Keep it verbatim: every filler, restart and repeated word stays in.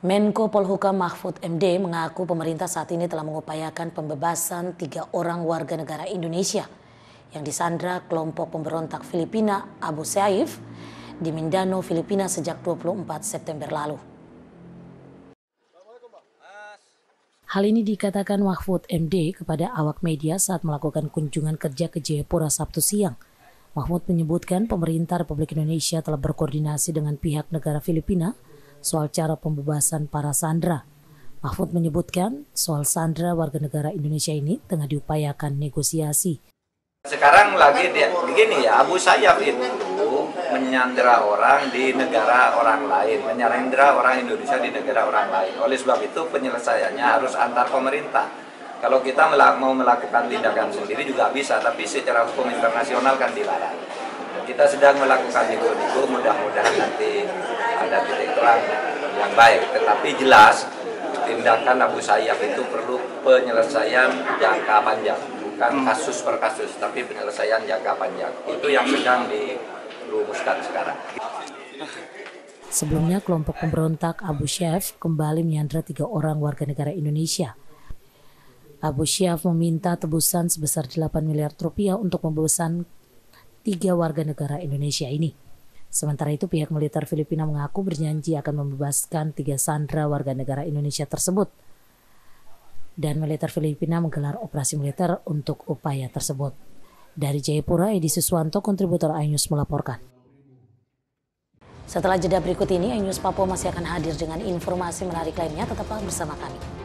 Menko Polhukam Mahfud M D mengaku pemerintah saat ini telah mengupayakan pembebasan tiga orang warga negara Indonesia yang disandra kelompok pemberontak Filipina Abu Sayyaf di Mindanao, Filipina sejak dua puluh empat September lalu. Hal ini dikatakan Mahfud M D kepada awak media saat melakukan kunjungan kerja ke Jayapura Sabtu siang. Mahfud menyebutkan pemerintah Republik Indonesia telah berkoordinasi dengan pihak negara Filipina soal cara pembebasan para sandera. Mahfud menyebutkan soal sandera warga negara Indonesia ini tengah diupayakan negosiasi. Sekarang lagi dia, begini ya, Abu Sayyaf itu menyandera orang di negara orang lain, menyandera orang Indonesia di negara orang lain. Oleh sebab itu penyelesaiannya harus antar pemerintah. Kalau kita mau melakukan tindakan sendiri juga bisa, tapi secara hukum internasional kan dilarang. Kita sedang melakukan nego-nego, mudah-mudahan nanti ada titik terang yang baik. Tetapi jelas tindakan Abu Sayyaf itu perlu penyelesaian jangka panjang, bukan kasus per kasus, tapi penyelesaian jangka panjang. Itu yang sedang dirumuskan sekarang. Sebelumnya kelompok pemberontak Abu Sayyaf kembali menyandera tiga orang warga negara Indonesia. Abu Sayyaf meminta tebusan sebesar delapan miliar rupiah untuk pembebasan tiga warga negara Indonesia ini. Sementara itu pihak militer Filipina mengaku berjanji akan membebaskan tiga sandera warga negara Indonesia tersebut. Dan militer Filipina menggelar operasi militer untuk upaya tersebut. Dari Jayapura, Edi Suswanto, kontributor iNews melaporkan. Setelah jeda berikut ini, iNews Papua masih akan hadir dengan informasi menarik lainnya. Tetaplah bersama kami.